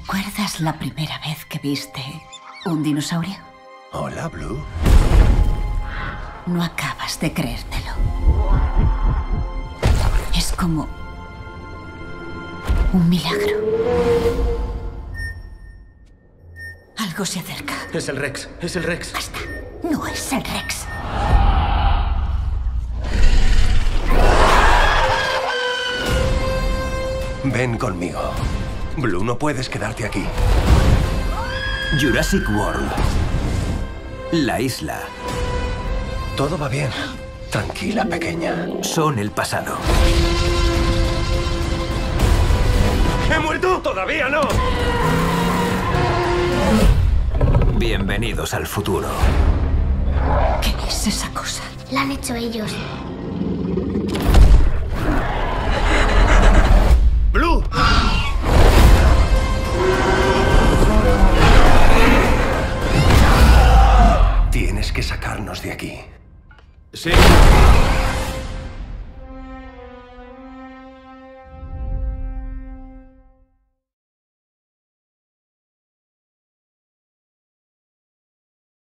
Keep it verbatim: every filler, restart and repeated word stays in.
¿Recuerdas la primera vez que viste un dinosaurio? Hola, Blue. No acabas de creértelo. Es como un milagro. Algo se acerca. Es el Rex, es el Rex. Basta, no es el Rex. Ven conmigo. Blue, no puedes quedarte aquí. Jurassic World. La isla. Todo va bien. Tranquila, pequeña. Son el pasado. ¿He muerto? ¡Todavía no! Bienvenidos al futuro. ¿Qué es esa cosa? La han hecho ellos. ¡Blue! Tienes que sacarnos de aquí. Sí.